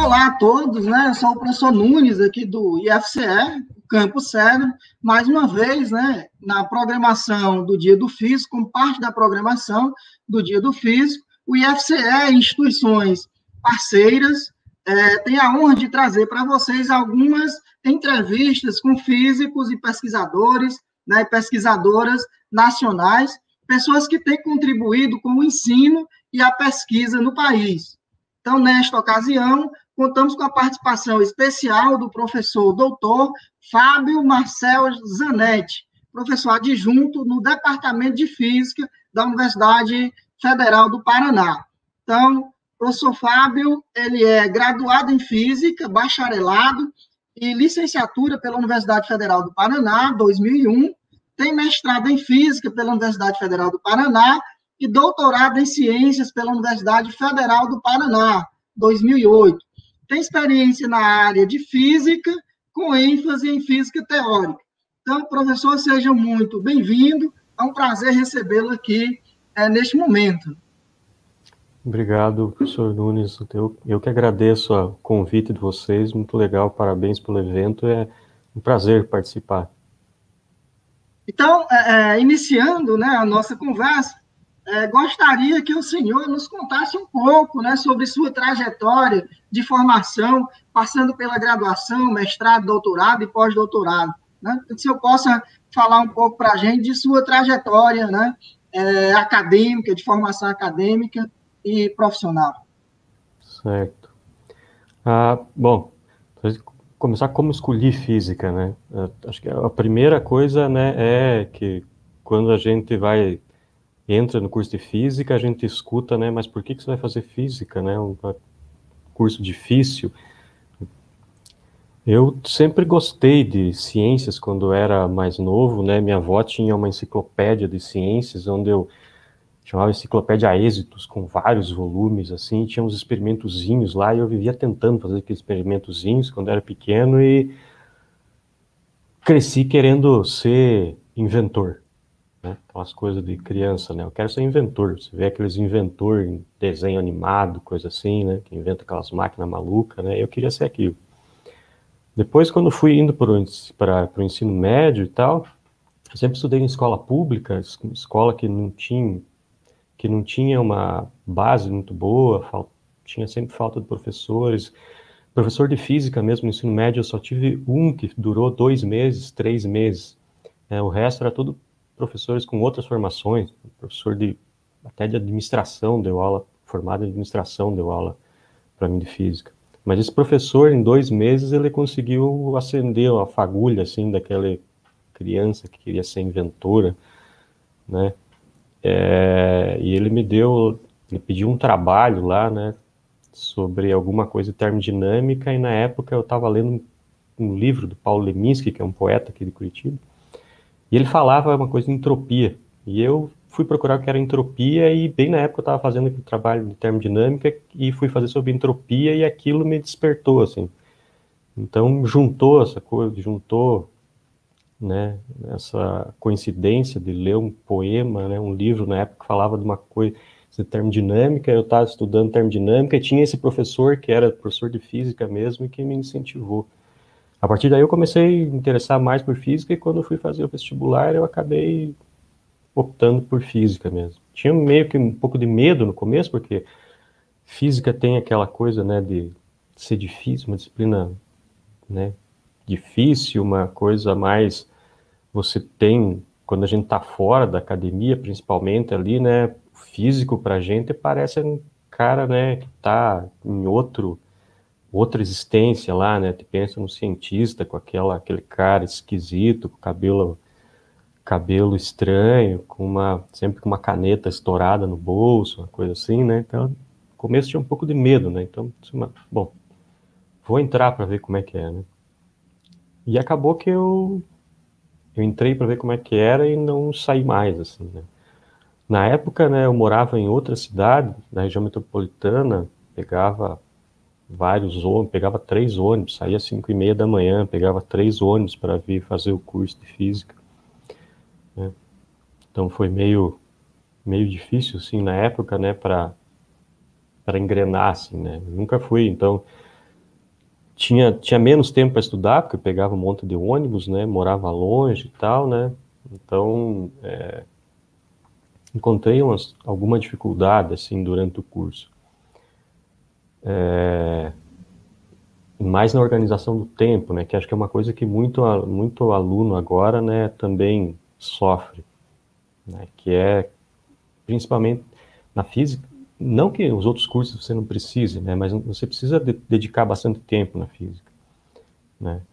Olá a todos, né? Eu sou o professor Nunes, aqui do IFCE, Campo Cedro, mais uma vez, né, na programação do Dia do Físico, como parte da programação do Dia do Físico, o IFCE, instituições parceiras, tem a honra de trazer para vocês algumas entrevistas com físicos e pesquisadores, né, pesquisadoras nacionais, pessoas que têm contribuído com o ensino e a pesquisa no país. Então, nesta ocasião, contamos com a participação especial do professor doutor Fábio Marcel Zanetti, professor adjunto no Departamento de Física da Universidade Federal do Paraná. Então, o professor Fábio, ele é graduado em Física, bacharelado e licenciatura pela Universidade Federal do Paraná, 2001, tem mestrado em Física pela Universidade Federal do Paraná e doutorado em Ciências pela Universidade Federal do Paraná, 2008. Tem experiência na área de Física, com ênfase em Física teórica. Então, professor, seja muito bem-vindo. É um prazer recebê-lo aqui neste momento. Obrigado, professor Nunes. Eu que agradeço o convite de vocês, muito legal, parabéns pelo evento, é um prazer participar. Então, iniciando, né, a nossa conversa, gostaria que o senhor nos contasse um pouco, né, sobre sua trajetória de formação, passando pela graduação, mestrado, doutorado e pós-doutorado. Né? Que o senhor possa falar um pouco para a gente de sua trajetória, né, acadêmica, de formação acadêmica e profissional. Certo. Bom, começar como escolhi física, né? Acho que a primeira coisa, né, é que quando a gente entra no curso de física, a gente escuta, né, mas por que você vai fazer física, né? Um curso difícil. Eu sempre gostei de ciências quando eu era mais novo, né? Minha avó tinha uma enciclopédia de ciências, onde eu chamava Enciclopédia Êxitos, com vários volumes, assim, tinha uns experimentozinhos lá, e eu vivia tentando fazer aqueles experimentozinhos quando eu era pequeno, e cresci querendo ser inventor, né? Aquelas coisas de criança, né? Eu quero ser inventor. Você vê aqueles inventores em desenho animado, coisa assim, né? Que inventa aquelas máquinas malucas, né? Eu queria ser aquilo. Depois, quando fui indo para o ensino médio e tal, eu sempre estudei em escola pública, escola que não tinha uma base muito boa, tinha sempre falta de professores. Professor de física mesmo no ensino médio, eu só tive um que durou 2 meses, 3 meses. O resto era tudo professores com outras formações, professor até de administração deu aula, formado em administração deu aula para mim de física. Mas esse professor, em 2 meses, ele conseguiu acender a fagulha, assim, daquela criança que queria ser inventora, né? E ele pediu um trabalho lá, né, sobre alguma coisa de termodinâmica, e na época eu estava lendo um livro do Paulo Leminski, que é um poeta aqui de Curitiba, e ele falava uma coisa de entropia, e eu fui procurar o que era entropia, e bem na época eu estava fazendo aquele trabalho de termodinâmica, e fui fazer sobre entropia, e aquilo me despertou, assim. Então juntou essa coisa, né, essa coincidência de ler um poema, né, um livro na época que falava de uma coisa de termodinâmica, eu estava estudando termodinâmica, e tinha esse professor que era professor de física mesmo, e que me incentivou. A partir daí eu comecei a me interessar mais por física, e quando eu fui fazer o vestibular, eu acabei optando por física mesmo. Tinha meio que um pouco de medo no começo, porque física tem aquela coisa, né, de ser difícil, uma disciplina, né, difícil, uma coisa mais você tem, quando a gente está fora da academia, principalmente ali, né, o físico para a gente parece um cara, né, que está em outra existência lá, né, tu pensa num cientista com aquele cara esquisito, com cabelo estranho, sempre com uma caneta estourada no bolso, uma coisa assim, né, então, no começo tinha um pouco de medo, né, então, bom, vou entrar para ver como é que é, né, e acabou que eu entrei para ver como é que era e não saí mais, assim, né. Na época, né, eu morava em outra cidade, na região metropolitana, pegava 3 ônibus, saía às 5h30 da manhã, pegava 3 ônibus para vir fazer o curso de física, né. Então foi meio difícil, assim, na época, né, para engrenar, assim, né. Eu nunca fui, então, tinha menos tempo para estudar, porque eu pegava um monte de ônibus, né, morava longe e tal, né, então encontrei alguma dificuldade, assim, durante o curso. Mais na organização do tempo, né, que acho que é uma coisa que muito aluno agora, né, também sofre, né, que é principalmente na física, não que os outros cursos você não precise, né, mas você precisa dedicar bastante tempo na física, né.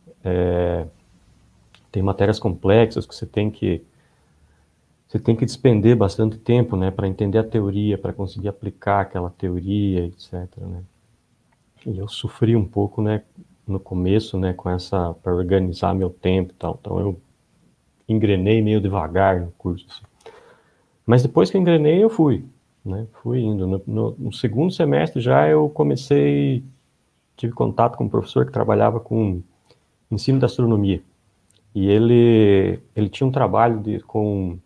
Tem matérias complexas que você tem que despender bastante tempo, né, para entender a teoria, para conseguir aplicar aquela teoria, etc, né. E eu sofri um pouco, né, no começo, né, para organizar meu tempo e tal. Então eu engrenei meio devagar no curso, assim. Mas depois que eu engrenei, eu fui, né, fui indo. No segundo semestre já eu tive contato com um professor que trabalhava com ensino da astronomia. E ele tinha um trabalho com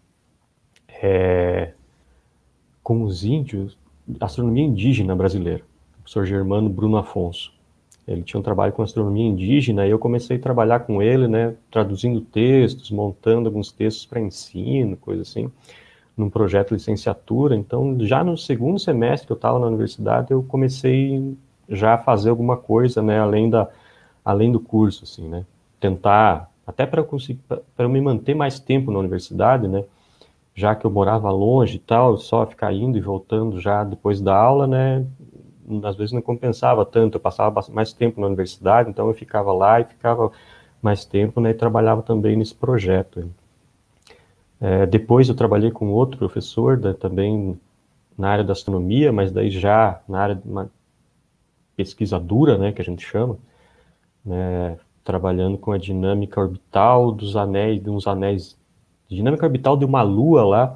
os índios, astronomia indígena brasileira, o professor Germano Bruno Afonso. Ele tinha um trabalho com astronomia indígena e eu comecei a trabalhar com ele, né, traduzindo textos, montando alguns textos para ensino, coisa assim, num projeto de licenciatura. Então, já no segundo semestre que eu estava na universidade, eu comecei já a fazer alguma coisa, né, além do curso, assim, né, tentar, até para eu me manter mais tempo na universidade, né, já que eu morava longe e tal, só ficar indo e voltando já depois da aula, né, às vezes não compensava tanto, eu passava mais tempo na universidade, então eu ficava lá e ficava mais tempo, né, e trabalhava também nesse projeto. Depois eu trabalhei com outro professor, também na área da astronomia, mas daí já na área de uma pesquisa dura, né, que a gente chama, né, trabalhando com a dinâmica orbital dos anéis, dinâmica orbital de uma lua lá,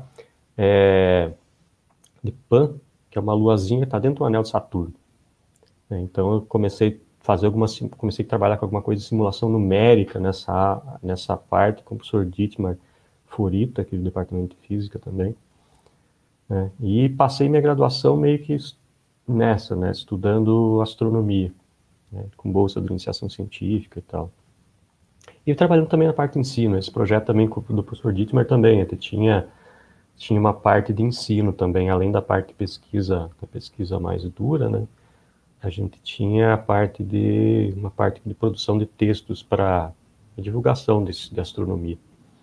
de Pan, que é uma luazinha que está dentro do anel de Saturno. Então eu comecei a trabalhar com alguma coisa de simulação numérica nessa parte, com o professor Dietmar Furita, aqui do departamento de física também. Né? E passei minha graduação meio que nessa, né, estudando astronomia, né, com bolsa de iniciação científica e tal. E trabalhando também na parte de ensino, esse projeto também do professor Dietmar também, até tinha uma parte de ensino também, além da parte de pesquisa, da pesquisa mais dura, né? A gente tinha uma parte de produção de textos para divulgação de astronomia.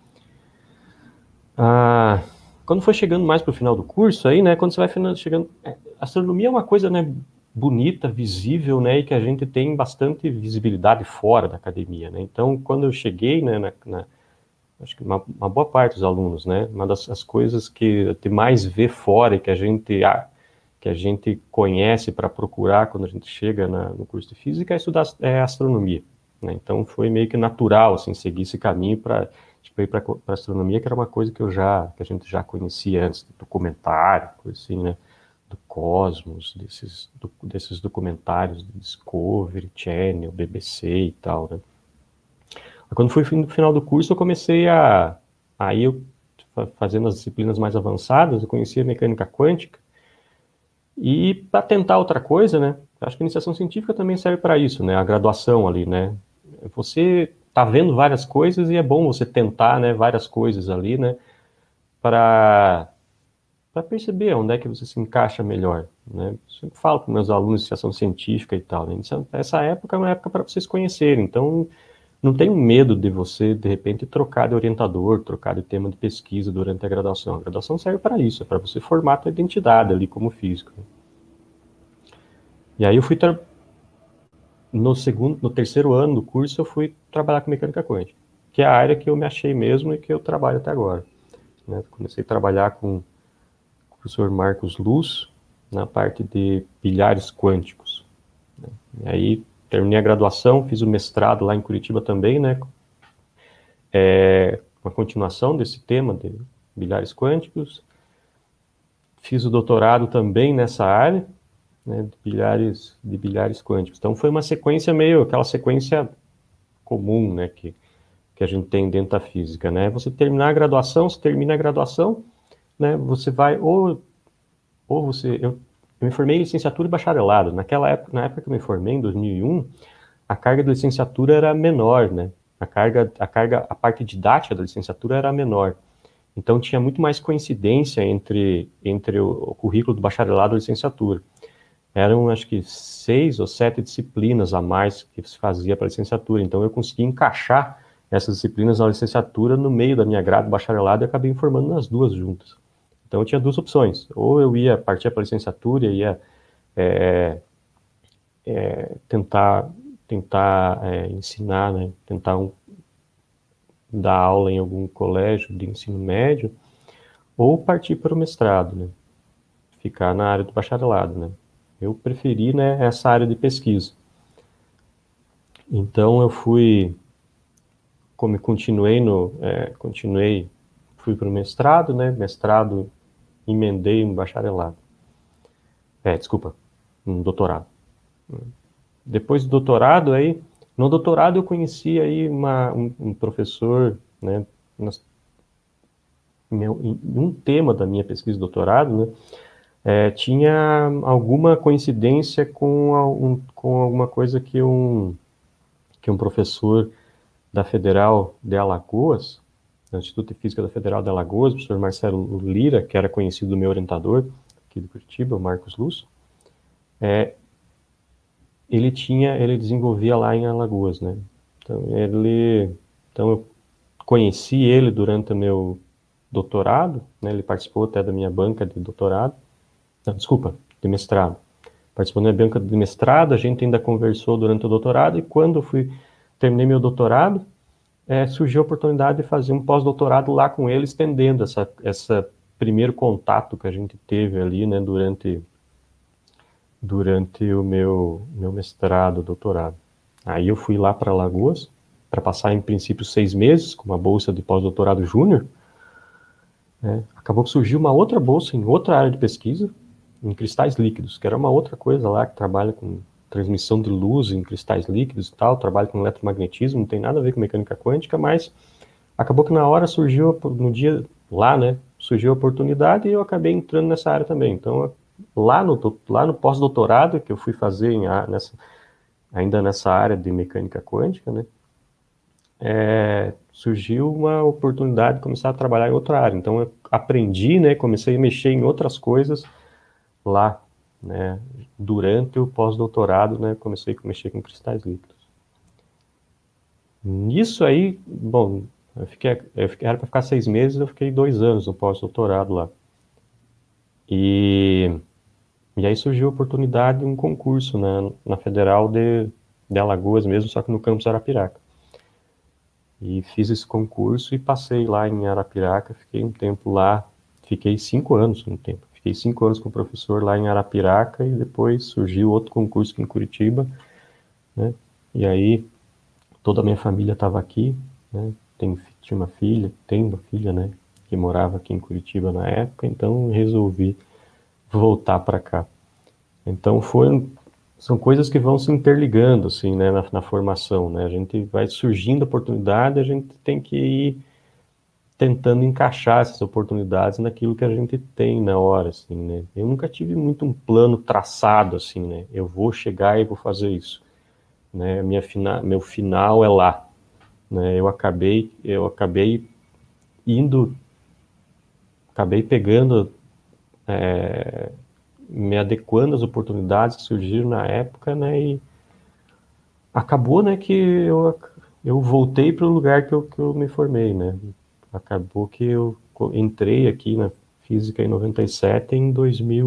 Quando foi chegando mais para o final do curso, aí, né, quando você vai chegando, astronomia é uma coisa, né, bonita, visível, né, e que a gente tem bastante visibilidade fora da academia, né. Então, quando eu cheguei, né, acho que uma boa parte dos alunos, né, uma das coisas que te mais vê fora e que a gente conhece para procurar quando a gente chega no curso de física é estudar astronomia, né. Então foi meio que natural, assim, seguir esse caminho para ir para astronomia, que era uma coisa que a gente já conhecia antes, do documentário, coisa assim, né, do Cosmos, desses documentários do Discovery Channel, BBC e tal, né. Quando foi no final do curso, eu comecei fazendo as disciplinas mais avançadas, eu conhecia a mecânica quântica, e para tentar outra coisa, né, acho que a iniciação científica também serve para isso, né, a graduação ali, né, você está vendo várias coisas e é bom você tentar, né, várias coisas ali, né, para perceber onde é que você se encaixa melhor, né. Eu sempre falo para meus alunos de iniciação científica e tal, né, essa época é uma época para vocês conhecerem, então não tenho medo de você, de repente, trocar de orientador, trocar de tema de pesquisa durante a graduação. A graduação serve para isso, é para você formar a tua identidade ali como físico. E aí eu fui no terceiro ano do curso, eu fui trabalhar com mecânica quântica, que é a área que eu me achei mesmo e que eu trabalho até agora. Né? Comecei a trabalhar com o professor Marcos Luz na parte de bilhares quânticos. Né? E aí terminei a graduação, fiz o mestrado lá em Curitiba também, né? Uma continuação desse tema de bilhares quânticos. Fiz o doutorado também nessa área, né, de bilhares quânticos. Então foi uma sequência aquela sequência comum, né, que a gente tem dentro da física, né? Você termina a graduação, né, você vai eu me formei em licenciatura e bacharelado. Na época que eu me formei, em 2001, a carga da licenciatura era menor, né? A parte didática da licenciatura era menor. Então, tinha muito mais coincidência entre o currículo do bacharelado e a licenciatura. Eram, acho que, 6 ou 7 disciplinas a mais que se fazia para a licenciatura. Então, eu consegui encaixar essas disciplinas na licenciatura no meio da minha grade bacharelado e acabei me formando nas duas juntas. Então, eu tinha duas opções. Ou eu ia partir para a licenciatura e ia tentar ensinar, né? Dar aula em algum colégio de ensino médio, ou partir para o mestrado, né? Ficar na área do bacharelado, né? Eu preferi, né, essa área de pesquisa. Então, eu fui, como fui para o mestrado, né? Mestrado, emendei um bacharelado. Um doutorado. Depois do doutorado, aí, no doutorado eu conheci aí um professor, né, em um tema da minha pesquisa de doutorado, né, tinha alguma coincidência com alguma coisa que um professor da Federal de Alagoas, do Instituto de Física da Federal de Alagoas, o professor Marcelo Lira, que era conhecido do meu orientador aqui de Curitiba, o Marcos Lúcio, ele desenvolvia lá em Alagoas, né? Então eu conheci ele durante o meu doutorado, né? Ele participou até da minha banca de doutorado, de mestrado. Participou da minha banca de mestrado, a gente ainda conversou durante o doutorado, e quando eu terminei meu doutorado, surgiu a oportunidade de fazer um pós-doutorado lá com ele, estendendo essa primeiro contato que a gente teve ali, né, durante o meu mestrado, doutorado. Aí eu fui lá para Alagoas, para passar em princípio 6 meses, com uma bolsa de pós-doutorado júnior. Acabou que surgiu uma outra bolsa em outra área de pesquisa, em cristais líquidos, que era uma outra coisa lá, que trabalha com transmissão de luz em cristais líquidos e tal, trabalha com eletromagnetismo, não tem nada a ver com mecânica quântica, mas acabou que na hora surgiu, no dia lá, né, surgiu a oportunidade e eu acabei entrando nessa área também. Então, lá no pós-doutorado que eu fui fazer ainda nessa área de mecânica quântica, né, surgiu uma oportunidade de começar a trabalhar em outra área. Então eu aprendi, né, comecei a mexer em outras coisas lá, né, durante o pós-doutorado, né, comecei a mexer com cristais líquidos. Nisso aí, bom, era para ficar 6 meses, eu fiquei 2 anos no pós-doutorado lá. E aí surgiu a oportunidade de um concurso, né, na Federal de Alagoas mesmo, só que no campus Arapiraca. E fiz esse concurso e passei lá em Arapiraca, fiquei um tempo lá, fiquei 5 anos no tempo. Fiquei 5 anos com o professor lá em Arapiraca e depois surgiu outro concurso aqui em Curitiba, né, e aí toda a minha família estava aqui, né, tem uma filha, né, que morava aqui em Curitiba na época, então resolvi voltar para cá. Então são coisas que vão se interligando, assim, né, na formação, né, a gente vai surgindo oportunidade, a gente tem que ir tentando encaixar essas oportunidades naquilo que a gente tem na hora, assim, né. Eu nunca tive muito um plano traçado, assim, né, eu vou chegar e vou fazer isso, né, meu final é lá, né, eu acabei pegando, me adequando às oportunidades que surgiram na época, né, e acabou, né, que eu voltei para o lugar que eu me formei, né, acabou que eu entrei aqui na física em 97, em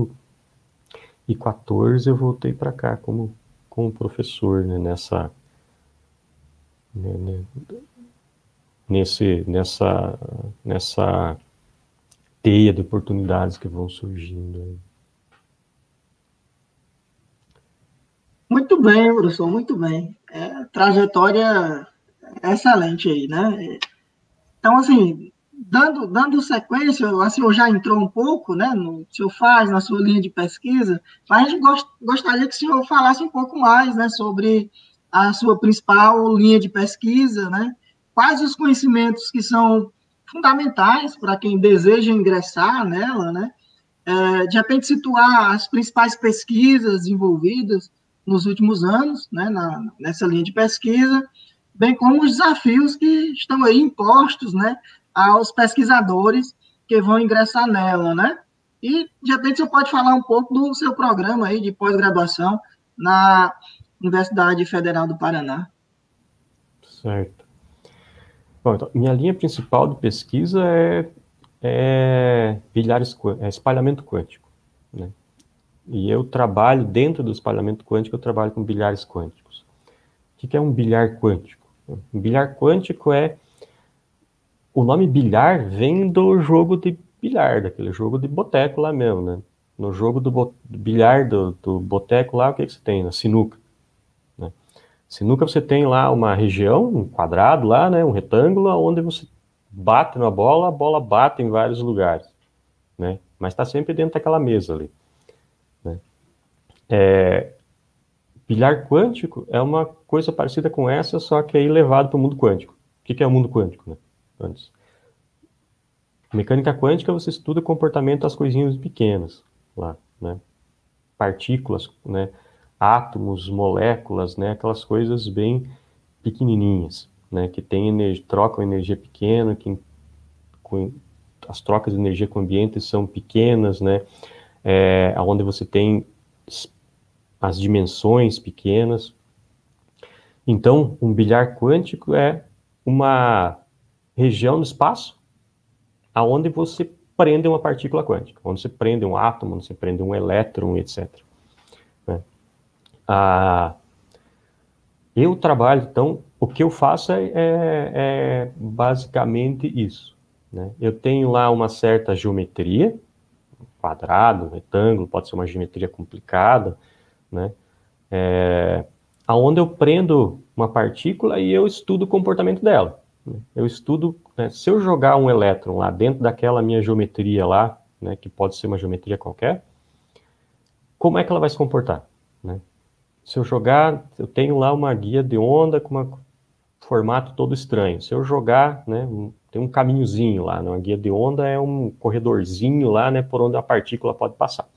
2014 eu voltei para cá como professor, né, nessa teia de oportunidades que vão surgindo aí. Muito bem, professor, muito bem. Trajetória excelente aí, né? Então, assim, dando sequência, o senhor já entrou um pouco, né, no que o senhor faz, na sua linha de pesquisa, mas a gente gostaria que o senhor falasse um pouco mais, né, sobre a sua principal linha de pesquisa, né? Quais os conhecimentos que são fundamentais para quem deseja ingressar nela, né? De repente, situar as principais pesquisas envolvidas, nos últimos anos, né, nessa linha de pesquisa, bem como os desafios que estão aí impostos, né, aos pesquisadores que vão ingressar nela, né? E, de repente, você pode falar um pouco do seu programa aí de pós-graduação na Universidade Federal do Paraná. Certo. Bom, então, minha linha principal de pesquisa é espalhamento quântico, né? E eu trabalho, dentro do espalhamento quântico, eu trabalho com bilhares quânticos. O que é um bilhar quântico? Um bilhar quântico o nome bilhar vem do jogo de bilhar, daquele jogo de boteco lá mesmo, né? No jogo do bilhar do boteco lá, o que você tem? Na sinuca. Né? Sinuca você tem lá uma região, um quadrado lá, né? Um retângulo, onde você bate na bola, a bola bate em vários lugares, né? Mas está sempre dentro daquela mesa ali. Né? Bilhar quântico é uma coisa parecida com essa, só que aí levado para o mundo quântico. O que é o mundo quântico, né? Antes. Mecânica quântica, você estuda o comportamento das coisinhas pequenas lá, né? Partículas, né? Átomos, moléculas, né? Aquelas coisas bem pequenininhas, né? Que trocam energia pequena, as trocas de energia com o ambiente são pequenas, né? Onde você tem as dimensões pequenas. Então, um bilhar quântico é uma região no espaço aonde você prende uma partícula quântica, onde você prende um átomo, onde você prende um elétron, etc. Né? Eu trabalho, então, o que eu faço é basicamente isso. Né? Eu tenho lá uma certa geometria, quadrado, retângulo, pode ser uma geometria complicada, né? Onde eu prendo uma partícula e eu estudo o comportamento dela. Eu estudo, né, se eu jogar um elétron lá dentro daquela minha geometria lá, né, que pode ser uma geometria qualquer, como é que ela vai se comportar? Né? Se eu jogar, eu tenho lá uma guia de onda com um formato todo estranho. Se eu jogar, né, tem um caminhozinho lá, né, uma guia de onda é um corredorzinho lá, né, por onde a partícula pode passar.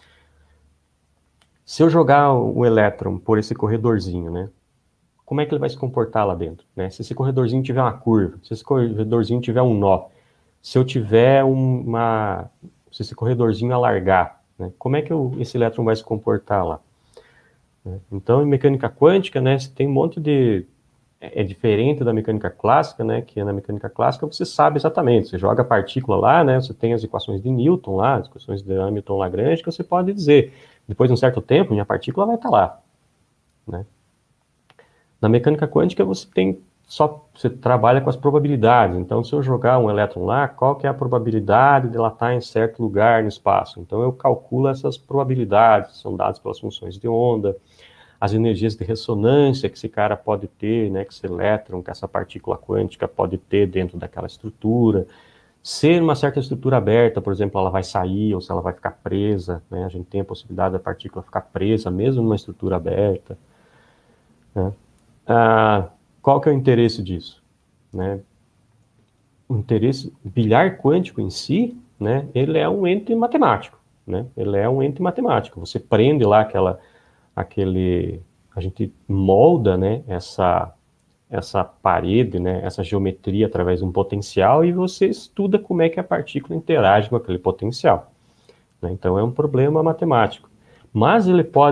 Se eu jogar o elétron por esse corredorzinho, né, como é que ele vai se comportar lá dentro? Né? Se esse corredorzinho tiver uma curva, se esse corredorzinho tiver um nó, se eu tiver se esse corredorzinho alargar, né, como é que esse elétron vai se comportar lá? Então, em mecânica quântica, né, você tem um monte de... É diferente da mecânica clássica, né, que na mecânica clássica você sabe exatamente, você joga a partícula lá, né, você tem as equações de Newton lá, as equações de Hamilton-Lagrange, que você pode dizer, depois de um certo tempo, minha partícula vai estar lá. Né? Na mecânica quântica você trabalha com as probabilidades. Então, se eu jogar um elétron lá, qual que é a probabilidade de ela estar em certo lugar no espaço? Então, eu calculo essas probabilidades, são dadas pelas funções de onda, as energias de ressonância que esse cara pode ter, né, que esse elétron, que essa partícula quântica pode ter dentro daquela estrutura. Se uma certa estrutura aberta, por exemplo, ela vai sair ou se ela vai ficar presa, né? A gente tem a possibilidade da partícula ficar presa mesmo numa estrutura aberta. Né? Qual que é o interesse disso? Né? O bilhar quântico em si, né, ele é um ente matemático. Né? Ele é um ente matemático. Você prende lá a gente molda, né, essa parede, né, essa geometria através de um potencial e você estuda como é que a partícula interage com aquele potencial. Né? Então é um problema matemático. Mas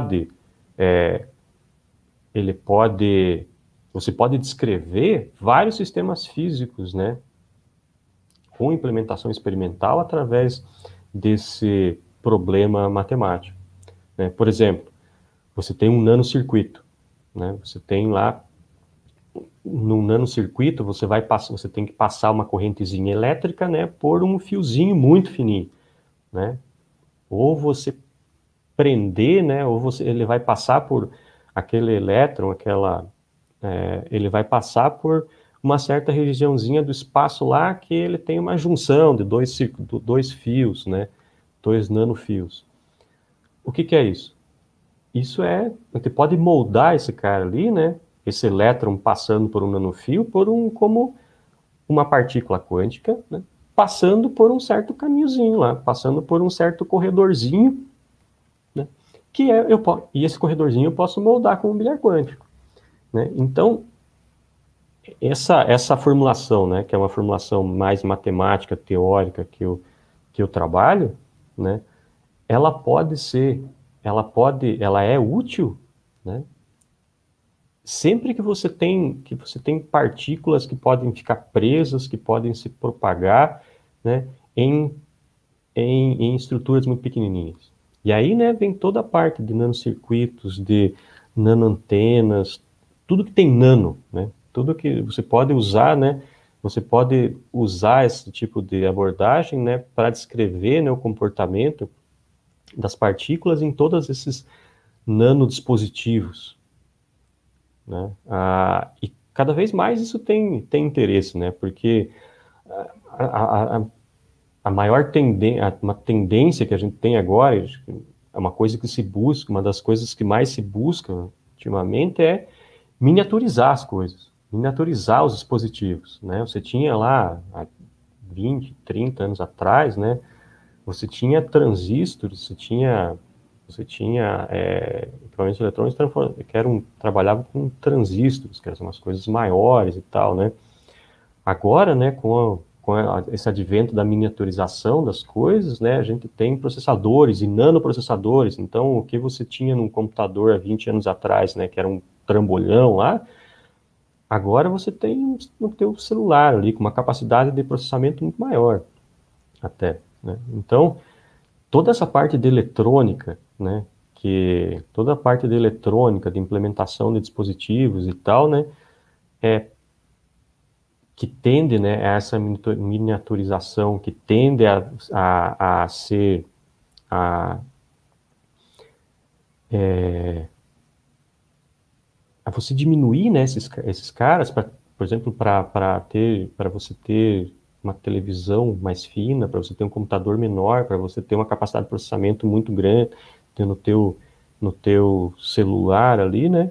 você pode descrever vários sistemas físicos, né, com implementação experimental através desse problema matemático. Né? Por exemplo, você tem um nanocircuito, né? Você tem lá, no nanocircuito, você tem que passar uma correntezinha elétrica, né, por um fiozinho muito fininho, né? Ou você prender, né, ele vai passar por aquele elétron, ele vai passar por uma certa regiãozinha do espaço lá que ele tem uma junção de dois fios, né, 2 nanofios. O que é isso? Você pode moldar esse cara ali, né, esse elétron passando por um nanofio, como uma partícula quântica, né, passando por um certo caminhozinho lá, passando por um certo corredorzinho, né, e esse corredorzinho eu posso moldar com um bilhar quântico, né? Então, essa formulação, né, que é uma formulação mais matemática, teórica que eu trabalho, né, ela é útil, né, sempre que você tem partículas que podem ficar presas, que podem se propagar, né, em estruturas muito pequenininhas. E aí, né, vem toda a parte de nanocircuitos, de nanoantenas, tudo que tem nano, né, tudo que você pode usar, né, você pode usar esse tipo de abordagem, né, para descrever, né, o comportamento das partículas em todos esses nanodispositivos, né, e cada vez mais isso tem interesse, né, porque a maior uma tendência que a gente tem agora, é uma coisa que se busca, uma das coisas que mais se busca ultimamente é miniaturizar as coisas, miniaturizar os dispositivos, né? Você tinha lá, há 20, 30 anos atrás, né? Você tinha transistores, você tinha equipamentos eletrônicos que trabalhavam com transistores, que eram umas coisas maiores e tal, né? Agora, né, com esse advento da miniaturização das coisas, né, a gente tem processadores e nanoprocessadores. Então, o que você tinha num computador há 20 anos atrás, né, que era um trambolhão lá, agora você tem no teu celular ali, com uma capacidade de processamento muito maior, até, né? Então, toda essa parte de eletrônica, né, toda a parte de eletrônica, de implementação de dispositivos e tal, né, que tende, né, a essa miniaturização, que tende a ser a você diminuir, né, esses caras, por exemplo, para você ter uma televisão mais fina, para você ter um computador menor, para você ter uma capacidade de processamento muito grande no teu celular ali, né,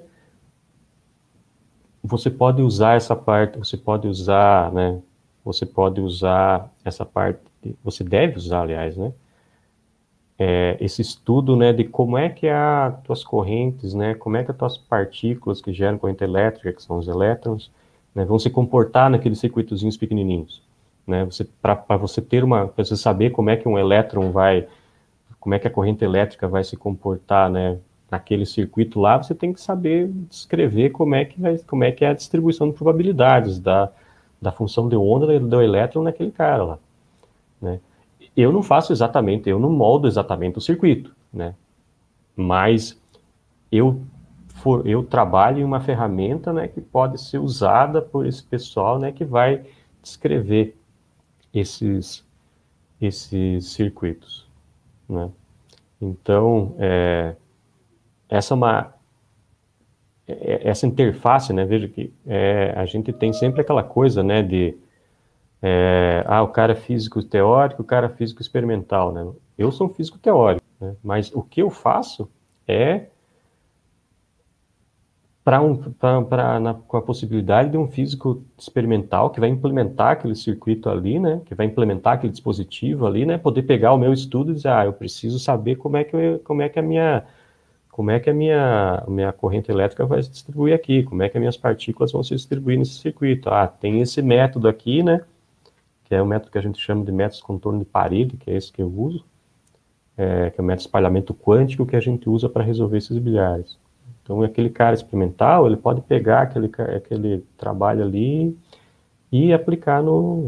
você pode usar essa parte, né, você pode usar essa parte, você deve usar, aliás, né, esse estudo, né, de como é que as tuas correntes, né, como é que as tuas partículas que geram corrente elétrica, que são os elétrons, né, vão se comportar naqueles circuitozinhos pequenininhos, né, para você saber como é que um elétron como é que a corrente elétrica vai se comportar, né, naquele circuito lá, você tem que saber descrever como é que é a distribuição de probabilidades da função de onda do elétron naquele cara lá, né. Eu não moldo exatamente o circuito, né, mas eu trabalho em uma ferramenta, né, que pode ser usada por esse pessoal, né, que vai descrever esses circuitos, né. Então, essa interface, né, veja que a gente tem sempre aquela coisa, né, de o cara é físico teórico, o cara é físico experimental, né. Eu sou um físico teórico, né, mas o que eu faço é com a possibilidade de um físico experimental que vai implementar aquele circuito ali, né, que vai implementar aquele dispositivo ali, né, poder pegar o meu estudo e dizer, eu preciso saber como é que a minha corrente elétrica vai se distribuir aqui, como é que as minhas partículas vão se distribuir nesse circuito. Tem esse método aqui, né, que é o método que a gente chama de método de contorno de parede, que é esse que eu uso, que é o método de espalhamento quântico que a gente usa para resolver esses bilhares. Então, aquele cara experimental, ele pode pegar aquele trabalho ali e aplicar no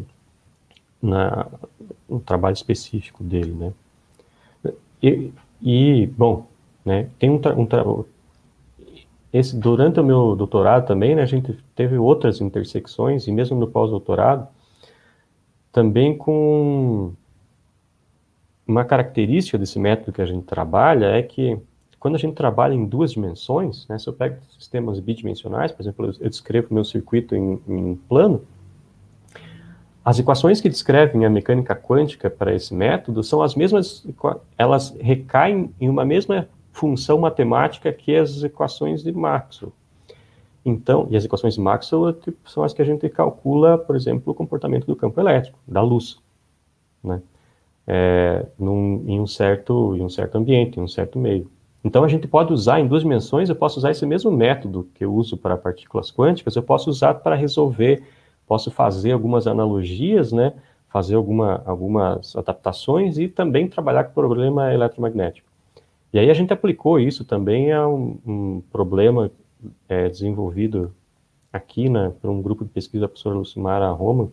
trabalho específico dele, né. Bom, né, tem durante o meu doutorado também, né, a gente teve outras intersecções, e mesmo no pós-doutorado, também com uma característica desse método que a gente trabalha é que quando a gente trabalha em duas dimensões, né, se eu pego sistemas bidimensionais, por exemplo, eu descrevo meu circuito em plano, as equações que descrevem a mecânica quântica para esse método são as mesmas, elas recaem em uma mesma função matemática que as equações de Maxwell. Então, e as equações de Maxwell são as que a gente calcula, por exemplo, o comportamento do campo elétrico, da luz, né, em um certo ambiente, em um certo meio. Então, a gente pode usar em 2 dimensões, eu posso usar esse mesmo método que eu uso para partículas quânticas, eu posso usar para resolver, posso fazer algumas analogias, né, fazer algumas adaptações e também trabalhar com problema eletromagnético. E aí a gente aplicou isso também a um problema desenvolvido aqui, né, por um grupo de pesquisa da professora Lucimara Roma,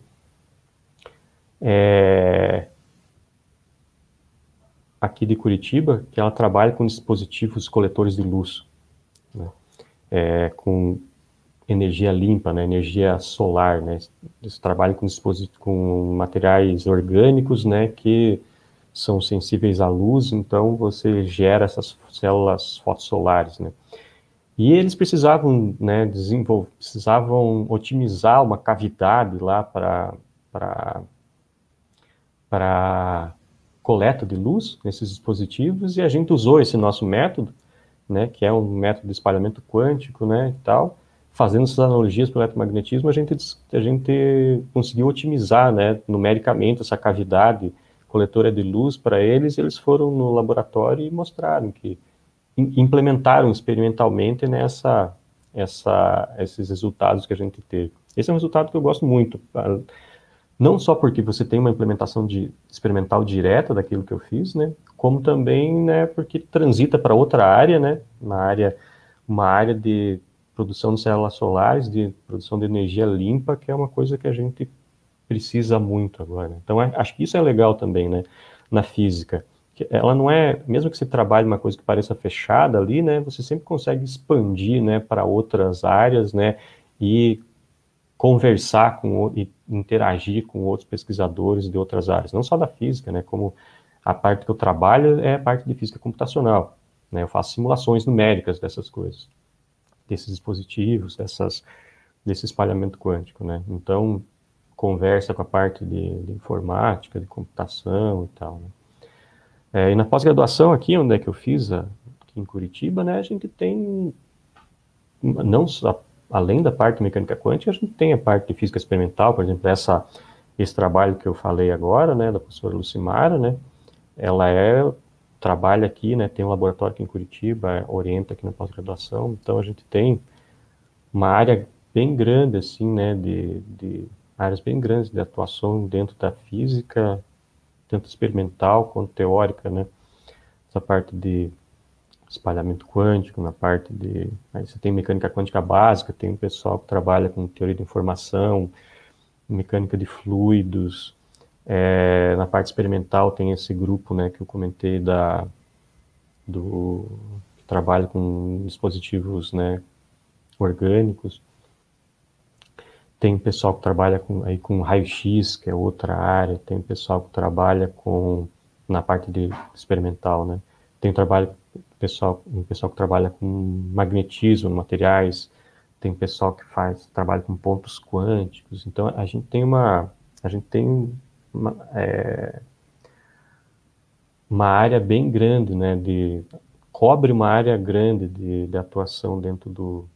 aqui de Curitiba, que ela trabalha com dispositivos coletores de luz, né, com energia limpa, né, energia solar, né, eles trabalham com materiais orgânicos, né, que são sensíveis à luz, então você gera essas células fotossolares, né. E eles precisavam, né, precisavam otimizar uma cavidade lá para coleta de luz nesses dispositivos, e a gente usou esse nosso método, né, que é um método de espalhamento quântico, né, e tal, fazendo essas analogias para o eletromagnetismo, a gente conseguiu otimizar, né, numericamente essa cavidade coletora de luz para eles, e eles foram no laboratório e mostraram que implementaram experimentalmente esses resultados que a gente teve. Esse é um resultado que eu gosto muito, não só porque você tem uma implementação experimental direta daquilo que eu fiz, né, como também, né, porque transita para outra área, né, uma área de produção de células solares, de produção de energia limpa, que é uma coisa que a gente precisa muito agora. Então, acho que isso é legal também, né, na física. Ela não é, mesmo que você trabalhe uma coisa que pareça fechada ali, né, você sempre consegue expandir, né, para outras áreas, né, e conversar e interagir com outros pesquisadores de outras áreas, não só da física, né, como a parte que eu trabalho é a parte de física computacional, né, eu faço simulações numéricas dessas coisas, desses dispositivos, desse espalhamento quântico, né, então conversa com a parte de informática, de computação e tal, né. E na pós-graduação aqui, onde é que eu fiz, aqui em Curitiba, né, a gente tem, não só, além da parte de mecânica quântica, a gente tem a parte de física experimental, por exemplo, esse trabalho que eu falei agora, né, da professora Lucimara, né, ela trabalha aqui, né, tem um laboratório aqui em Curitiba, orienta aqui na pós-graduação, então a gente tem uma área bem grande, assim, né, de áreas bem grandes de atuação dentro da física, tanto experimental quanto teórica, né? Essa parte de espalhamento quântico, na parte de... Aí você tem mecânica quântica básica, tem um pessoal que trabalha com teoria de informação, mecânica de fluidos, na parte experimental tem esse grupo, né, que eu comentei que trabalha com dispositivos, né, orgânicos. Tem pessoal que trabalha com raio-x, que é outra área. Tem pessoal que trabalha na parte de experimental, né? Tem um pessoal que trabalha com magnetismo, materiais. Tem pessoal que trabalha com pontos quânticos. Então, a gente tem uma área bem grande, né? Cobre uma área grande de atuação dentro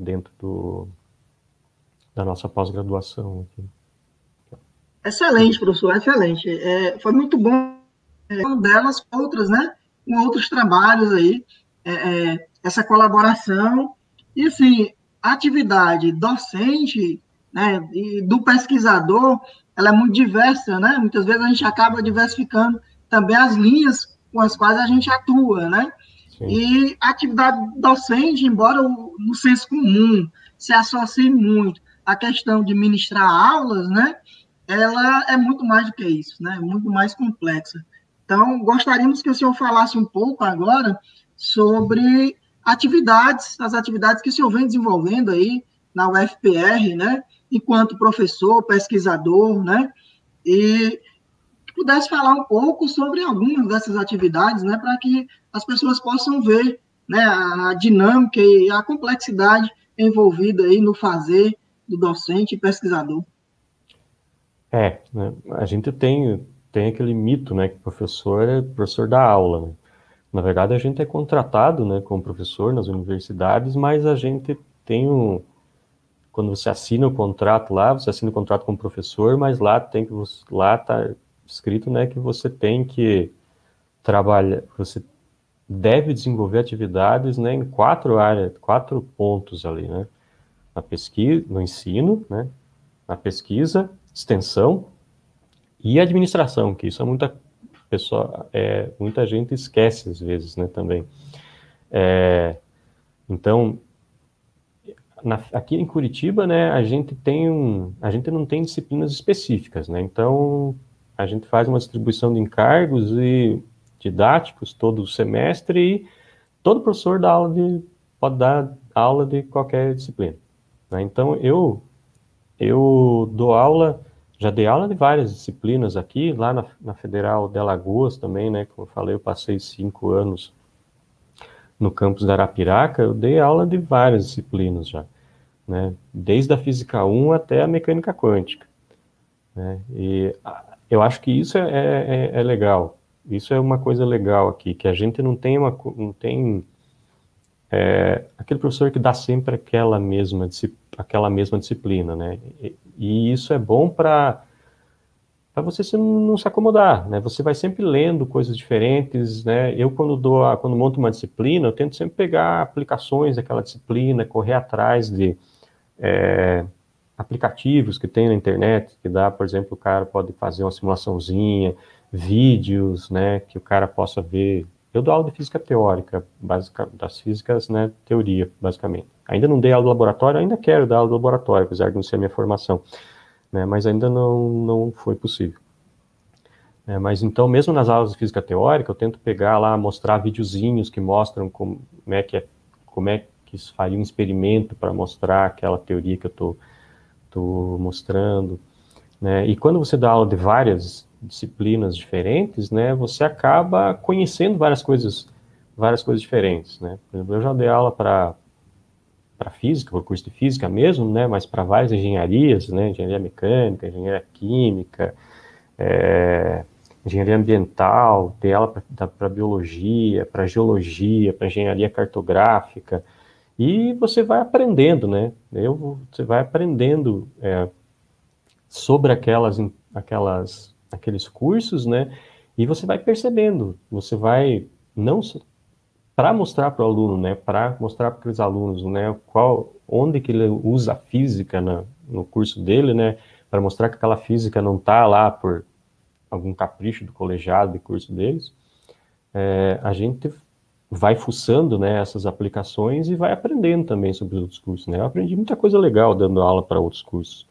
da nossa pós-graduação aqui. Excelente, professor, excelente. Foi muito bom, uma delas, outras, né? Com outros trabalhos aí, essa colaboração. E, assim, a atividade docente, né, e do pesquisador, ela é muito diversa, né? Muitas vezes a gente acaba diversificando também as linhas com as quais a gente atua, né? Sim. E a atividade docente, embora no senso comum se associe muito à questão de ministrar aulas, né? Ela é muito mais do que isso, né? Muito mais complexa. Então, gostaríamos que o senhor falasse um pouco agora sobre as atividades que o senhor vem desenvolvendo aí na UFPR, né? Enquanto professor, pesquisador, né? E que pudesse falar um pouco sobre algumas dessas atividades, né? Para que as pessoas possam ver, né, a dinâmica e a complexidade envolvida aí no fazer do docente e pesquisador. Né, a gente tem aquele mito, né, que o professor é professor da aula, né? Na verdade, a gente é contratado, né, como professor nas universidades, mas a gente tem quando você assina o contrato lá, você assina o contrato como professor, mas lá está escrito, né, que você tem que trabalhar, você deve desenvolver atividades, né, em 4 pontos ali, né? Na pesquisa, no ensino, né? Na pesquisa, extensão e administração, que isso é muita gente esquece às vezes, né, também. Então, aqui em Curitiba, né, a gente não tem disciplinas específicas, né? Então, a gente faz uma distribuição de encargos e didáticos todo semestre e todo professor pode dar aula de qualquer disciplina, né? Então, eu dou aula, já dei aula de várias disciplinas aqui, lá na Federal de Alagoas também, né? Como eu falei, eu passei 5 anos no campus da Arapiraca, eu dei aula de várias disciplinas já, né? Desde a Física 1 até a Mecânica Quântica, né? E eu acho que isso é legal. Isso é uma coisa legal aqui, que a gente não tem aquele professor que dá sempre aquela mesma disciplina, né? E isso é bom para você não se acomodar, né? Você vai sempre lendo coisas diferentes, né? Eu, quando monto uma disciplina, eu tento sempre pegar aplicações daquela disciplina, correr atrás de aplicativos que tem na internet, que dá, por exemplo, o cara pode fazer uma simulaçãozinha, vídeos, né, que o cara possa ver. Eu dou aula de física teórica, das físicas, né, teoria, basicamente. Ainda não dei aula de laboratório, ainda quero dar aula de laboratório, apesar de não ser a minha formação, né, mas ainda não foi possível. Mas então, mesmo nas aulas de física teórica, eu tento pegar lá, mostrar videozinhos que mostram como é que se faria um experimento para mostrar aquela teoria que eu estou mostrando, né? E quando você dá aula de várias disciplinas diferentes, né, você acaba conhecendo várias coisas diferentes, né? Por exemplo, eu já dei aula para física, para o curso de física mesmo, né, mas para várias engenharias, né, engenharia mecânica, engenharia química, engenharia ambiental, dei aula para biologia, para geologia, para engenharia cartográfica. E você vai aprendendo, né? Você vai aprendendo sobre aqueles cursos, né? E você vai percebendo, você vai, não para mostrar para o aluno, né? Para mostrar para aqueles alunos, né? Onde que ele usa a física no curso dele, né? Para mostrar que aquela física não está lá por algum capricho do colegiado de curso deles. A gente vai fuçando, né, essas aplicações e vai aprendendo também sobre os outros cursos, né? Eu aprendi muita coisa legal dando aula para outros cursos.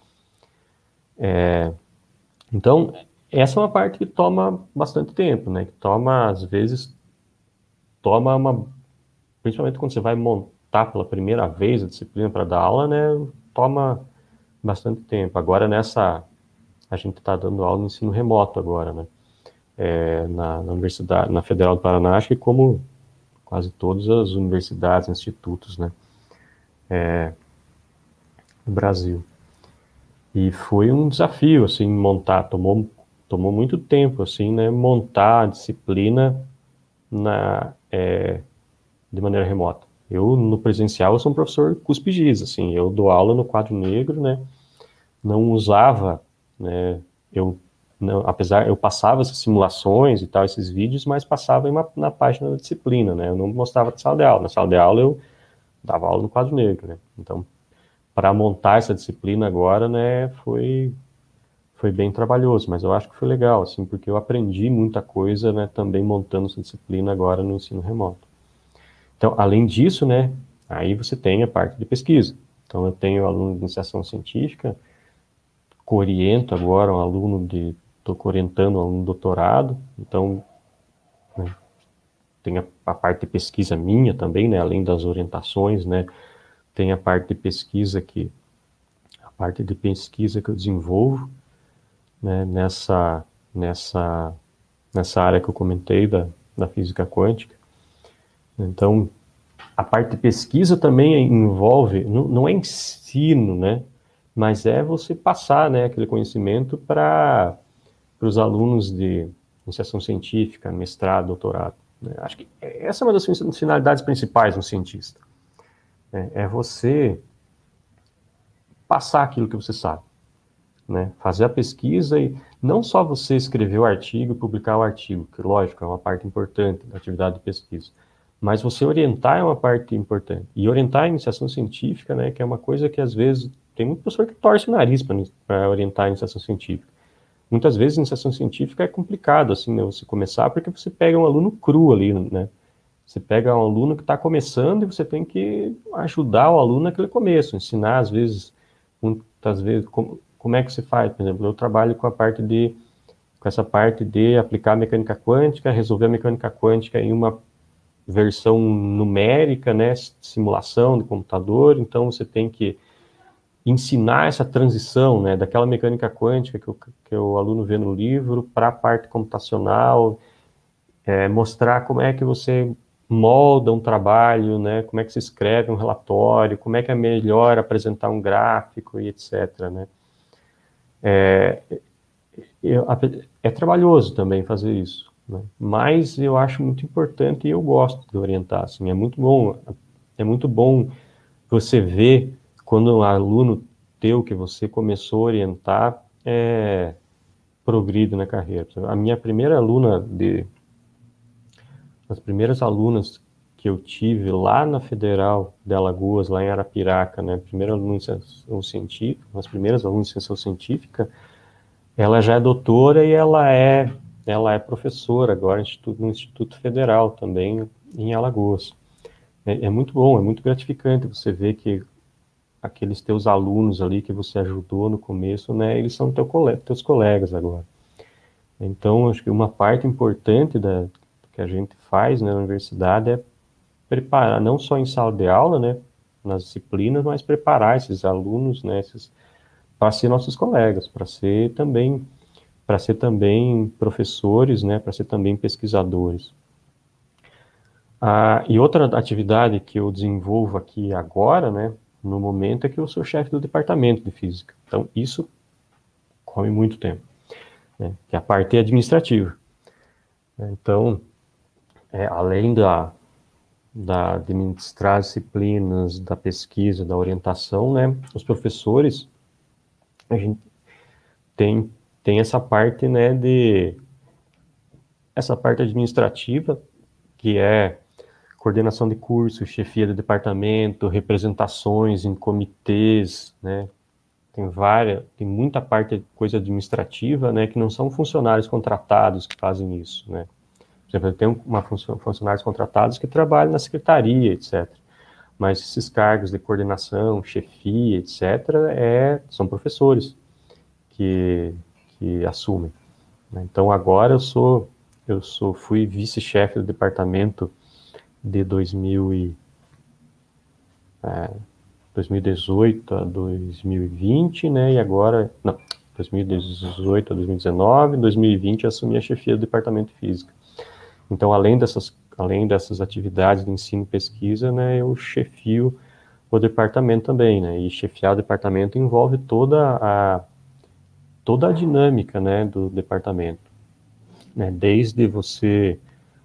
Então, essa é uma parte que toma bastante tempo, né? Que às vezes, principalmente quando você vai montar pela primeira vez a disciplina para dar aula, né? Toma bastante tempo. Agora, a gente está dando aula no ensino remoto agora, né? Na Universidade, na Federal do Paraná, acho que como quase todas as universidades, institutos, né, no Brasil. E foi um desafio, assim, montar, tomou muito tempo, assim, né, montar a disciplina de maneira remota. Eu, no presencial, eu sou um professor cuspigis, assim, eu dou aula no quadro negro, né, não usava, né, eu passava essas simulações e tal, esses vídeos, mas passava na página da disciplina, né? Eu não mostrava na sala de aula. Na sala de aula eu dava aula no quadro negro, né? Então, para montar essa disciplina agora, né, foi bem trabalhoso, mas eu acho que foi legal, assim, porque eu aprendi muita coisa, né, também montando essa disciplina agora no ensino remoto. Então, além disso, né, aí você tem a parte de pesquisa. Então, eu tenho aluno de iniciação científica, oriento agora estou orientando um aluno de doutorado, então, né, tem a parte de pesquisa minha também, né, além das orientações, né, tem a parte de pesquisa que eu desenvolvo, né, nessa área que eu comentei da física quântica. Então, a parte de pesquisa também envolve, não é ensino, né, mas é você passar, né, aquele conhecimento para os alunos de iniciação científica, mestrado, doutorado, né? Acho que essa é uma das finalidades principais de um cientista, né? É você passar aquilo que você sabe, né? Fazer a pesquisa e não só você escrever o artigo e publicar o artigo, que lógico, é uma parte importante da atividade de pesquisa, Mas você orientar é uma parte importante. E orientar a iniciação científica, né, que é uma coisa que às vezes tem muito professor que torce o nariz para orientar a iniciação científica. Muitas vezes a iniciação científica é complicado, assim, né, você começar, porque você pega um aluno cru ali, né? Você pega um aluno que está começando e você tem que ajudar o aluno naquele começo, ensinar, às vezes, muitas vezes, como é que se faz. Por exemplo, eu trabalho com essa parte de aplicar a mecânica quântica, resolver a mecânica quântica em uma versão numérica, né, simulação de computador, então você tem que ensinar essa transição, né, daquela mecânica quântica que o aluno vê no livro para a parte computacional, mostrar como é que você molda um trabalho, né, como é que se escreve um relatório, como é que é melhor apresentar um gráfico e etc, né. É trabalhoso também fazer isso, né? Mas eu acho muito importante e eu gosto de orientar, assim, é muito bom você ver quando um aluno teu que você começou a orientar progride na carreira. A minha primeira aluna as primeiras alunas que eu tive lá na Federal de Alagoas, lá em Arapiraca, né, primeira aluna em iniciação científica, as primeiras alunas em iniciação científica, ela já é doutora e ela é professora agora no Instituto Federal também, em Alagoas. É muito bom, é muito gratificante você ver que aqueles teus alunos ali que você ajudou no começo, né, eles são teus colegas agora. Então, acho que uma parte importante que a gente faz, né, na universidade é preparar, não só em sala de aula, né, nas disciplinas, mas preparar esses alunos, né, para ser nossos colegas, para ser também professores, né, para ser também pesquisadores. E outra atividade que eu desenvolvo aqui agora, né, no momento, é que eu sou chefe do departamento de física. Então, isso come muito tempo, né, que é a parte administrativa. Então, além de administrar disciplinas, da pesquisa, da orientação, né, os professores, a gente tem essa parte, né, essa parte administrativa, que é coordenação de cursos, chefia de departamento, representações em comitês, né, tem muita parte, coisa administrativa, né, que não são funcionários contratados que fazem isso, né. Por exemplo, tem funcionários contratados que trabalham na secretaria, etc. Mas esses cargos de coordenação, chefia, etc., são professores que assumem, né? Então, agora fui vice-chefe do departamento de 2018 a 2020, né? E agora, não, 2018 a 2019, 2020 assumi a chefia do departamento de física. Então, além dessas atividades de ensino e pesquisa, né, eu chefio o departamento também, né? E chefiar o departamento envolve toda a dinâmica, né, do departamento, né? Desde você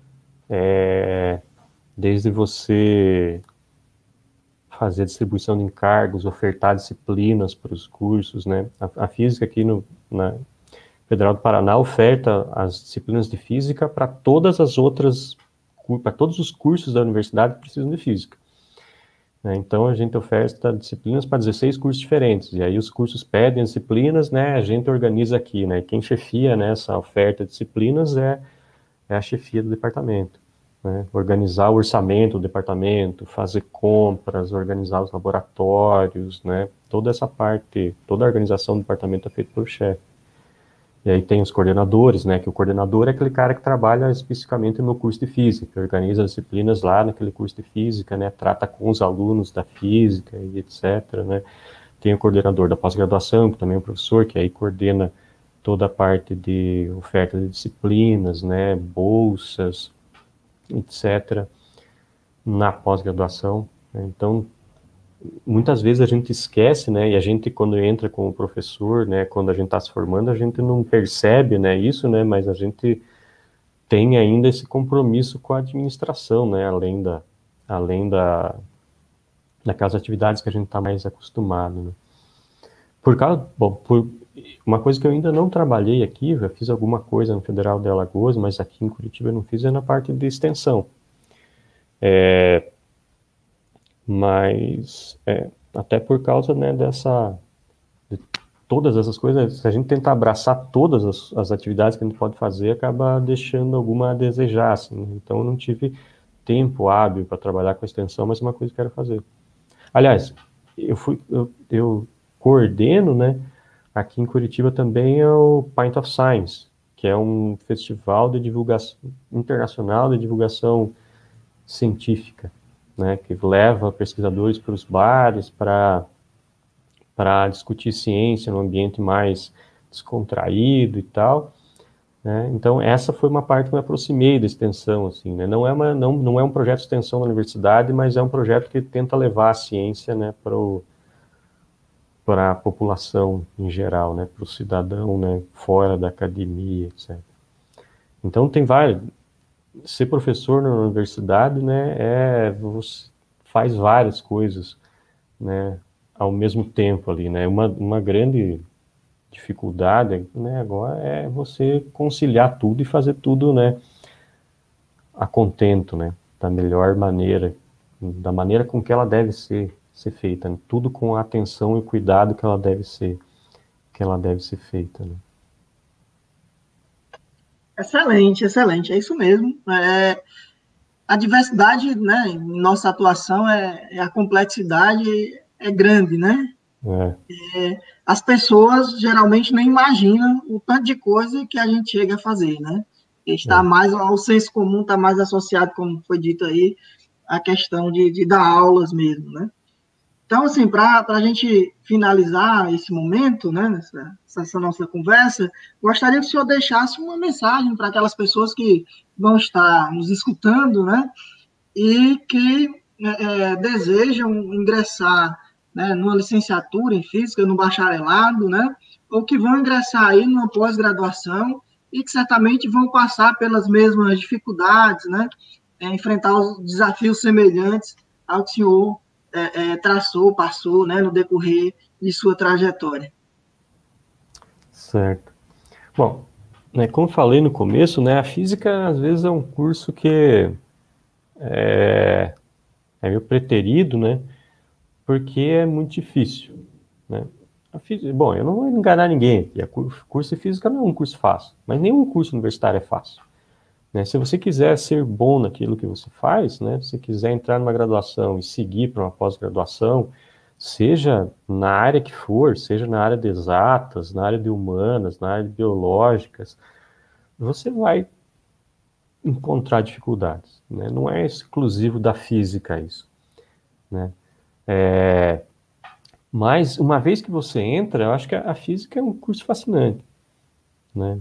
fazer a distribuição de encargos, ofertar disciplinas para os cursos, né? A física aqui na Federal do Paraná oferta as disciplinas de física para para todos os cursos da universidade que precisam de física, né? Então, a gente oferta disciplinas para 16 cursos diferentes, e aí os cursos pedem as disciplinas, né, a gente organiza aqui, né, e quem chefia nessa oferta de disciplinas é a chefia do departamento, né, organizar o orçamento do departamento, fazer compras, organizar os laboratórios, né, toda essa parte, toda a organização do departamento é feita pelo chefe. E aí tem os coordenadores, né, que o coordenador é aquele cara que trabalha especificamente no curso de física, que organiza as disciplinas lá naquele curso de física, né, trata com os alunos da física e etc, né. Tem o coordenador da pós-graduação, que também é um professor, que aí coordena toda a parte de oferta de disciplinas, né, bolsas, etc, na pós-graduação, né. Então, muitas vezes a gente esquece, né, e a gente, quando entra com o professor, né, quando a gente está se formando, a gente não percebe, né, isso, né, mas a gente tem ainda esse compromisso com a administração, né, além daquelas atividades que a gente está mais acostumado, né. Por uma coisa que eu ainda não trabalhei aqui, já fiz alguma coisa no Federal de Alagoas, mas aqui em Curitiba eu não fiz, é na parte de extensão. Mas, até por causa, né, de todas essas coisas, se a gente tentar abraçar todas as atividades que a gente pode fazer, acaba deixando alguma a desejar, assim, né? Então, eu não tive tempo hábil para trabalhar com extensão, mas é uma coisa que eu quero fazer. Aliás, eu coordeno, né, aqui em Curitiba também é o Pint of Science, que é um festival de divulgação internacional de divulgação científica, né, que leva pesquisadores para os bares para discutir ciência num ambiente mais descontraído e tal, né? Então essa foi uma parte que eu me aproximei da extensão, assim, né? Não é um projeto de extensão da universidade, mas é um projeto que tenta levar a ciência, né, para a população em geral, né, para o cidadão, né, fora da academia, etc. Então tem vários. Ser professor na universidade, né, você faz várias coisas, né, ao mesmo tempo ali, né. Uma grande dificuldade, né, agora é você conciliar tudo e fazer tudo, né, a contento, né, da melhor maneira, da maneira com que ela deve ser feita, né? Tudo com a atenção e cuidado que ela deve ser feita, né? Excelente, excelente, é isso mesmo. A diversidade, né, em nossa atuação a complexidade é grande, né? É, As pessoas geralmente nem imaginam o tanto de coisa que a gente chega a fazer, né? Está é. mais ao senso comum, está mais associado, como foi dito aí, à questão de dar aulas mesmo, né? Então, assim, para a gente finalizar esse momento, né, essa nossa conversa, gostaria que o senhor deixasse uma mensagem para aquelas pessoas que vão estar nos escutando, né, e que desejam ingressar, né, numa licenciatura em física, no bacharelado, né, ou que vão ingressar aí numa pós-graduação e que certamente vão passar pelas mesmas dificuldades, né, enfrentar os desafios semelhantes ao que o senhor traçou, passou, né, no decorrer de sua trajetória. Certo. Bom, né, como eu falei no começo, né, a física às vezes é um curso que é meio preterido, né, porque é muito difícil, né. Bom, eu não vou enganar ninguém, curso de física não é um curso fácil, mas nenhum curso universitário é fácil, né. Se você quiser ser bom naquilo que você faz, né, se você quiser entrar numa graduação e seguir para uma pós-graduação, seja na área que for, seja na área de exatas, na área de humanas, na área de biológicas, você vai encontrar dificuldades, né? Não é exclusivo da física isso, né? Mas uma vez que você entra, eu acho que a física é um curso fascinante, né?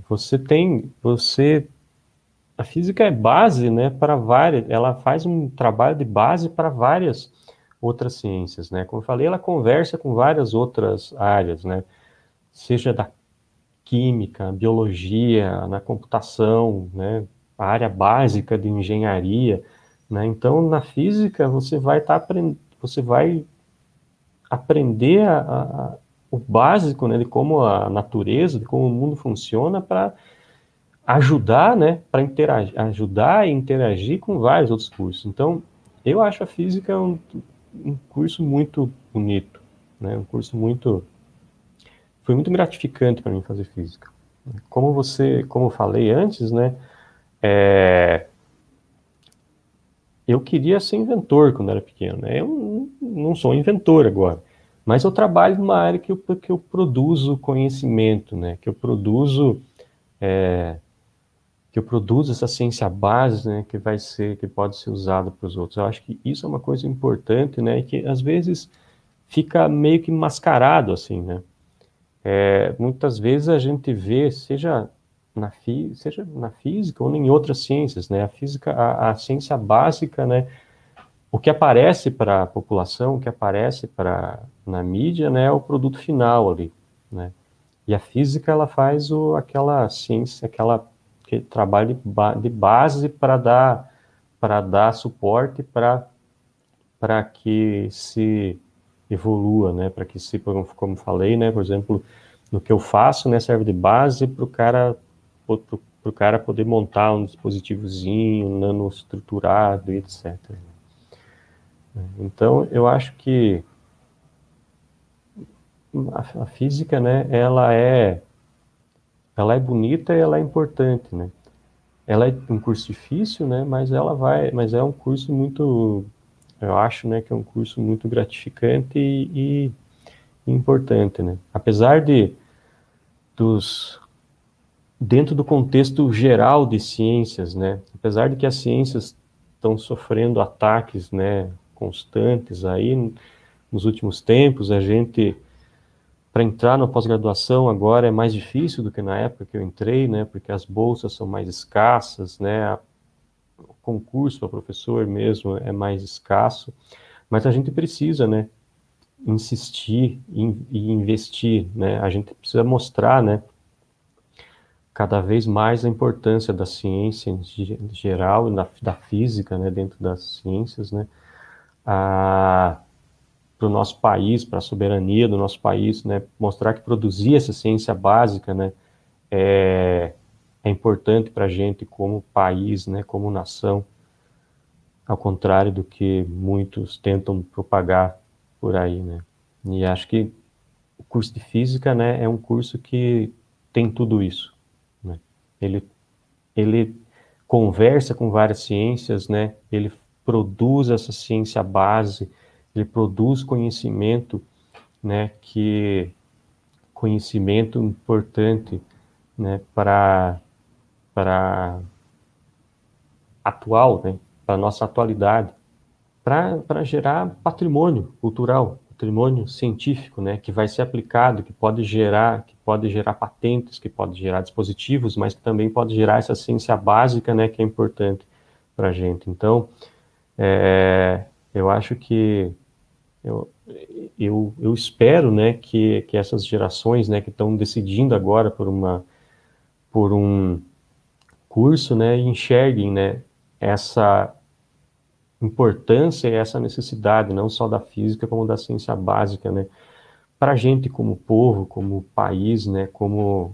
A física é base, né, para várias, ela faz um trabalho de base para várias outras ciências, né? Como eu falei, ela conversa com várias outras áreas, né? Seja da química, biologia, na computação, né? A área básica de engenharia, né? Então, na física, você vai aprender o básico, né, de como a natureza, de como o mundo funciona para ajudar, né, para ajudar e interagir com vários outros cursos. Então, eu acho a física um curso muito bonito, né? Foi muito gratificante para mim fazer física. Como eu falei antes, né, eu queria ser inventor quando era pequeno, né? Eu não sou inventor agora, mas eu trabalho numa área que eu produzo conhecimento, né? Que eu produzo essa ciência base, né? Que pode ser usada para os outros. Eu acho que isso é uma coisa importante, né? E que às vezes fica meio que mascarado, assim, né? Muitas vezes a gente vê, seja na física ou em outras ciências, né? A física, a ciência básica, né? O que aparece para a população, o que aparece na mídia, né, é o produto final ali, né? E a física, ela faz aquela ciência, que trabalho de base para dar suporte para que se evolua, né? Para que se, como falei, né? Por exemplo, no que eu faço, né, serve de base para o cara, para para o cara poder montar um dispositivozinho nanoestruturado e etc. Então, eu acho que a física, né, ela é bonita e ela é importante, né? Ela é um curso difícil, né, mas é um curso muito, eu acho, né, que é um curso muito gratificante e importante, né? Apesar dentro do contexto geral de ciências, né, apesar de que as ciências estão sofrendo ataques, né, constantes aí nos últimos tempos, para entrar na pós-graduação agora é mais difícil do que na época que eu entrei, né, porque as bolsas são mais escassas, né, o concurso para professor mesmo é mais escasso, mas a gente precisa, né, insistir e investir, né, a gente precisa mostrar, né, cada vez mais a importância da ciência em geral, da física, né, dentro das ciências, né, para o nosso país, para a soberania do nosso país, né, mostrar que produzir essa ciência básica, né, é importante para a gente como país, né, como nação, ao contrário do que muitos tentam propagar por aí, né. E acho que o curso de física, né, é um curso que tem tudo isso, né. Ele conversa com várias ciências, né, ele produz essa ciência base, ele produz conhecimento, né, conhecimento importante, né, para atual, né, para nossa atualidade, para gerar patrimônio cultural, patrimônio científico, né, que vai ser aplicado, que pode gerar patentes, que pode gerar dispositivos, mas que também pode gerar essa ciência básica, né, que é importante para a gente. Então, eu acho que eu espero, né, que essas gerações, né, que estão decidindo agora por um curso, né, enxerguem, né, essa importância e essa necessidade, não só da física, como da ciência básica, né, para a gente como povo, como país, né, como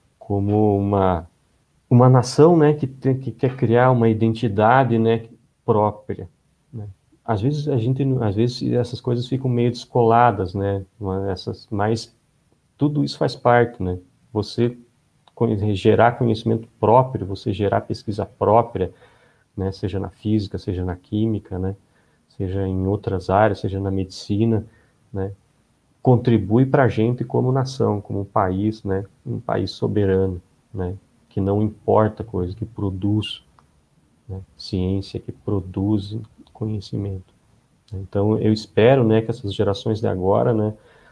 uma nação, né, que quer criar uma identidade, né, própria, né. Às vezes essas coisas ficam meio descoladas, né, mas tudo isso faz parte, né. Você gerar conhecimento próprio, você gerar pesquisa própria, né, seja na física, seja na química, né, seja em outras áreas, seja na medicina, né, contribui para a gente como nação, como um país, né, um país soberano, né, que não importa coisa, que produz, né, ciência, que produz conhecimento. Então, eu espero, né, que essas gerações de agora, né,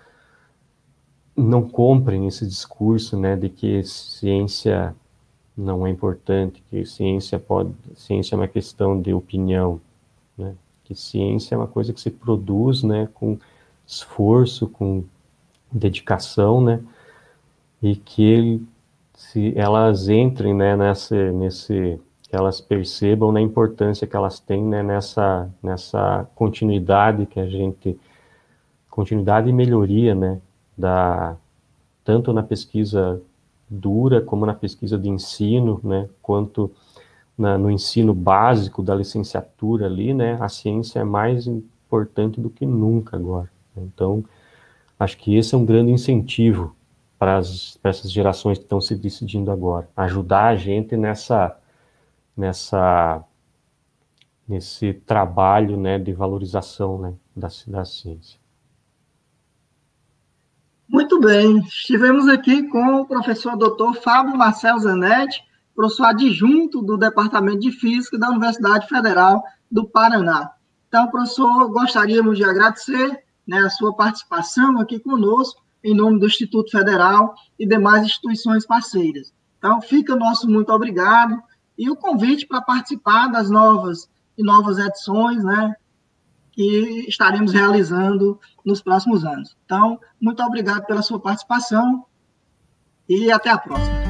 não comprem esse discurso, né, de que ciência não é importante, que ciência é uma questão de opinião, né? Que ciência é uma coisa que se produz, né, com esforço, com dedicação, né? E que se elas entrem, né, que elas percebam, né, a importância que elas têm, né, nessa continuidade continuidade e melhoria, né, tanto na pesquisa dura, como na pesquisa de ensino, né, quanto no ensino básico da licenciatura ali, né, a ciência é mais importante do que nunca agora. Então, acho que esse é um grande incentivo para essas gerações que estão se decidindo agora, ajudar a gente nesse trabalho, né, de valorização, né, da ciência. Muito bem, estivemos aqui com o professor Dr. Fábio Marcel Zanetti, professor adjunto do Departamento de Física da Universidade Federal do Paraná. Então, professor, gostaríamos de agradecer, né, a sua participação aqui conosco, em nome do Instituto Federal e demais instituições parceiras. Então, fica o nosso muito obrigado e o convite para participar das novas edições, né, que estaremos realizando nos próximos anos. Então, muito obrigado pela sua participação e até a próxima.